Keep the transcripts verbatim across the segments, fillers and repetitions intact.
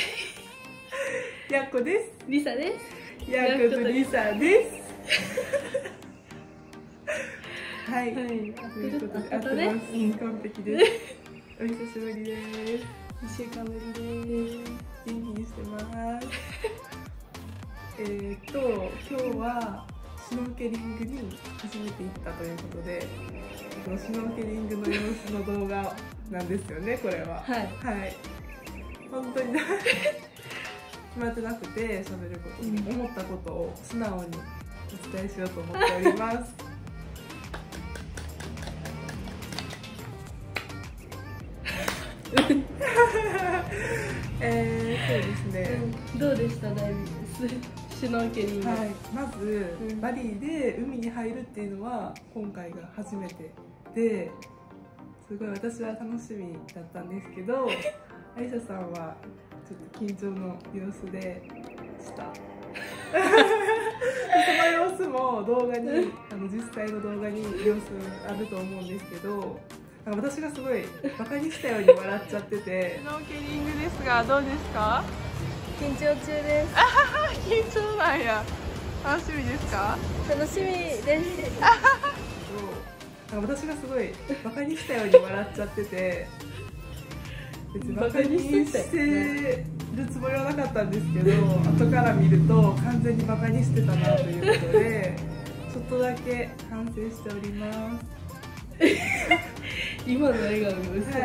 やっこです。 りさです。 やっことりさです。はい。ということで、あとね、完璧です。お久しぶりです。 一週間ぶりです。 元気にしてます。えっと、今日はシュノーケリングに初めて行ったということで、シュノーケリングの様子の動画なんですよね、これは。 はい。 はい。本当に決まってなくて、喋ることに思ったことを素直にお伝えしようと思っております。えー、そうですね、 うん、どうでしたダイビングシュノーケリング。 はい、まず、うん、バリで海に入るっていうのは今回が初めてですごい私は楽しみだったんですけどアリサさんはちょっと緊張の様子でしたその様子も動画にあの実際の動画に様子あると思うんですけど、私がすごいバカにしたように笑っちゃっててシュノーケリングですがどうですか？ 緊張中です。 緊張なんや。楽しみですか？ 楽しみです。 そう私がすごいバカにしたように笑っちゃってて別にバカにしてるつもりはなかったんですけど後から見ると完全にバカにしてたなということでちょっとだけ反省しております。 今の笑顔が薄い。はい、反省しております。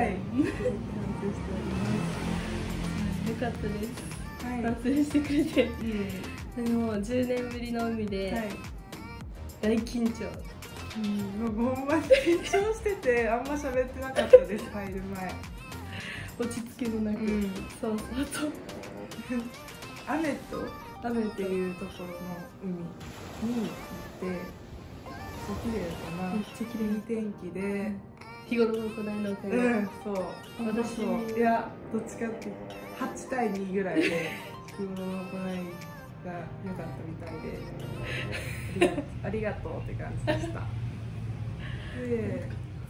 よかったです。はい、反省してくれて、うん、でもじゅうねんぶりの海で、はい、大緊張。 うん、もうほんまに緊張しててあんま喋ってなかったです入る前。 落ち着きもなく、うん、そうそうと雨と雨っていうところの海に行ってめっちゃ綺麗かな。めっちゃ綺麗に天気で、うん、 日頃の行いのおかげで、うん、 そう私もいやどっちかってはちたいにぐらいで日頃の行いが良かったみたいでありがとうって感じでした。で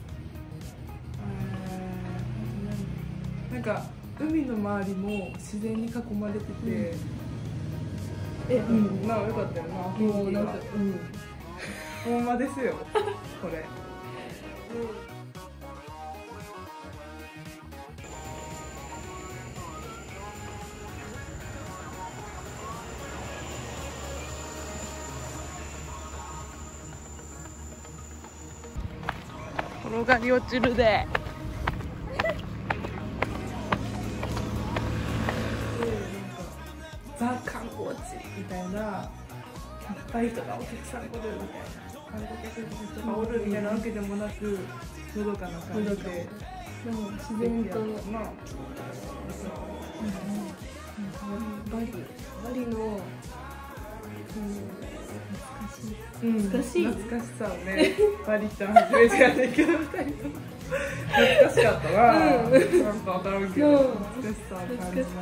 なんか海の周りも自然に囲まれてて、うん、え、うん、なあよかったよな。もうなんか、うん、ほんまですよこれ。うん転がり落ちるで。ザ観光地みたいな、いっぱい人がお客さん来るみたいな、観光客の人がおるみたいなわけでもなく、のどかな感じで、でも自然とまあ、バリバリの懐かしい懐かしさをね、バリって初めてやねんけど、ふたりとも懐かしかったな。なんか分からんけど、懐かしさを感じました。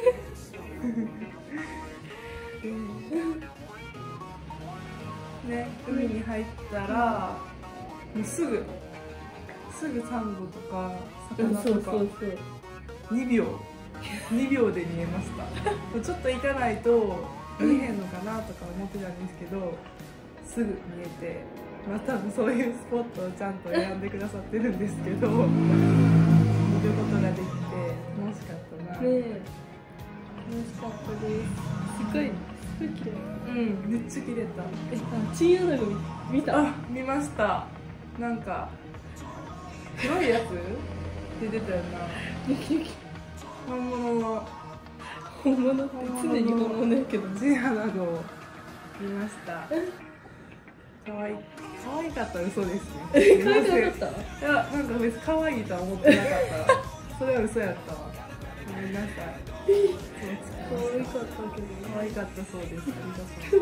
ね、海に入ったら、もうすぐすぐサンゴとか魚とかにびょうにびょうで見えました。ちょっと行かないと見えへんのかなとか思ってたんですけど、すぐ見えて、まあ多分そういうスポットをちゃんと選んでくださってるんですけど、見ることができて楽しかったな。 ね、楽しかったです。すごい、すごい綺麗。 うん、めっちゃ綺麗だ。 え、あ、チンアナゴ見た？ あ、見ました。なんか黒いやつ出てたよな。本物の本物って常に本物やけど、 チンアナゴを見ました。可愛い、可愛かった嘘ですね。 可愛くなかった？いや、なんか別に可愛いとは思ってなかった。それは嘘やったわ。ごめんなさい。 可愛かったけど、 可愛かったそうです。ありがとう。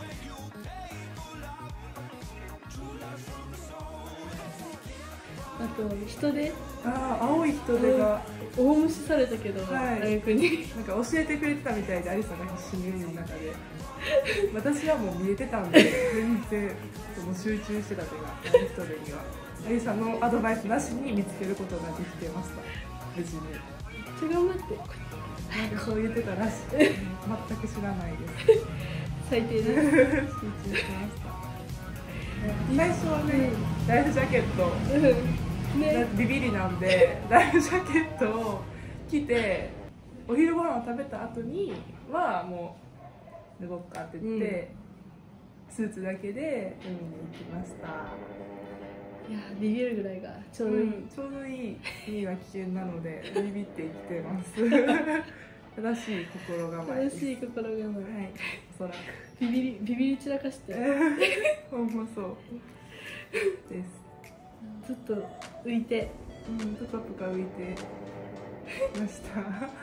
あと人手、 ああ、青い人手が大無視されたけど、はい、逆になんか教えてくれてたみたいで、アリサが必死に海の中で私はもう見えてたんで全然その集中してたというか、人手にはあゆさんのアドバイスなしに見つけることができてました。無事に。 めっちゃ頑張って。 そう言ってたらしい。全く知らないです。 最低です。集中しました。最初はね、ライフジャケット、ね、ビビりなんでライフジャケットを着てお昼ご飯を食べた後にはもう脱ごっかって言って、うん、スーツだけで海に行きました。 いやビビるぐらいがちょうどいい、うん、 ちょうどいい。海は危険なのでビビって生きてます正しい心構えです。 正しい心構え、はい、 おそらくビビりビビり散らかしてほんまそうです。 ずっと浮いて、 うん、ぷかぷか浮いてました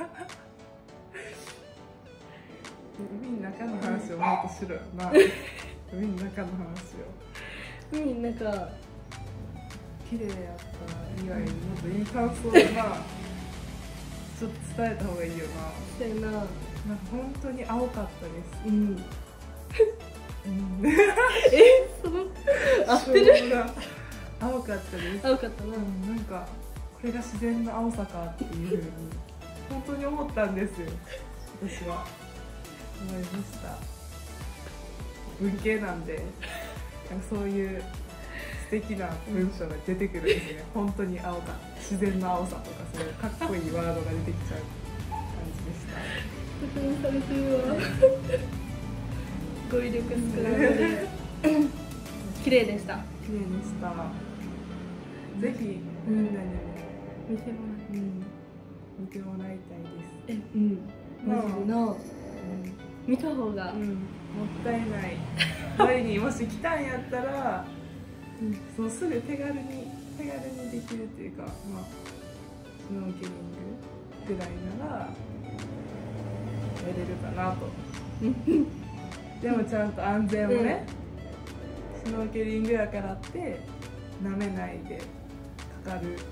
海の中の話をもっとしろよな海の中の話を。 海の中綺麗やった以外にもっといい感想をなちょっと伝えた方がいいよな。 そうやな。なんか本当に青かったです。 うん。うん、え、その合ってる？ 青かったです。 青かったな。 うん、なんかこれが自然の青さかっていうふうに本当に思ったんですよ。私は思いました。文系なんで、なんかそういう素敵な文章が出てくるんですね。本当に青か、自然の青さとかそういうかっこいいワードが出てきちゃう感じでした。 確認されてるわ。語彙力少なめで綺麗でした。 綺麗でした。ぜひみんなにも見てもらい、うん、 見てもらいたいです。 え、うん、マジでな、うん、見た方が、うん、もったいない。バリにもし来たんやったら、うん、そうすぐ手軽に手軽にできるっていうか、まあスノーケリングぐらいならやれるかなと。でもちゃんと安全をね、うん、スノーケリングやからってなめないでかかる。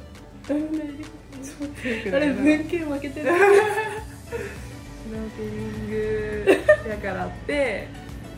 あれ文系負けてる。 スノーケリングやからって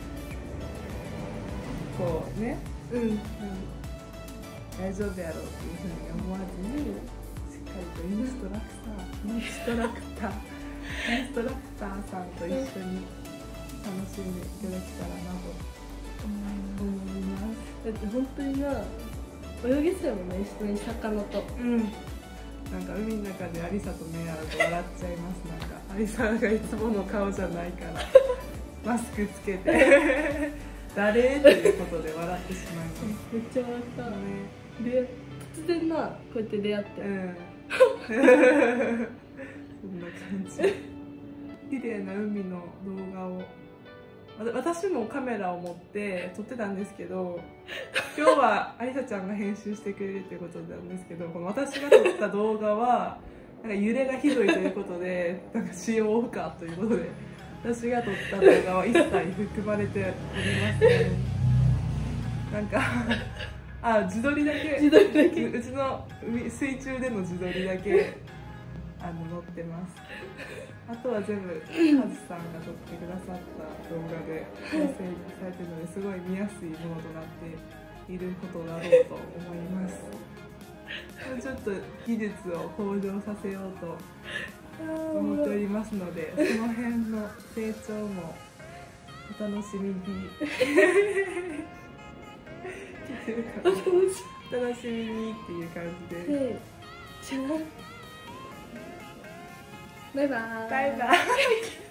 こうね、うん、うん、大丈夫やろうっていうふうに思わずにしっかりとインストラクターインストラクターインストラクターさんと一緒に楽しんでいただけたらなと思います。 だって本当にな泳げそうやもんね、一緒に魚と。 うん。なんか海の中でアリサと目合うと笑っちゃいます。なんかアリサがいつもの顔じゃないからマスクつけて誰っていうことで笑ってしまいます。 めっちゃ笑った、ね、で突然なこうやって出会って、うん、 そんな感じ。綺麗な海の動画を私もカメラを持って撮ってたんですけど、今日はありさちゃんが編集してくれるということなんですけど、この私が撮った動画はなんか揺れがひどいということでなんか使用不可ということで、私が撮った動画は一切含まれておりません。なんかあ、自撮りだけ、 自撮りだけうちの水中での自撮りだけあの載ってます。あとは全部カズさんが撮ってくださった動画で構成されているので、すごい見やすいものとなっていることだろうと思います。ちょっと技術を向上させようと思っておりますので、その辺の成長もお楽しみにお楽しみにっていう感じで、 バイバーイ。 バイバイ。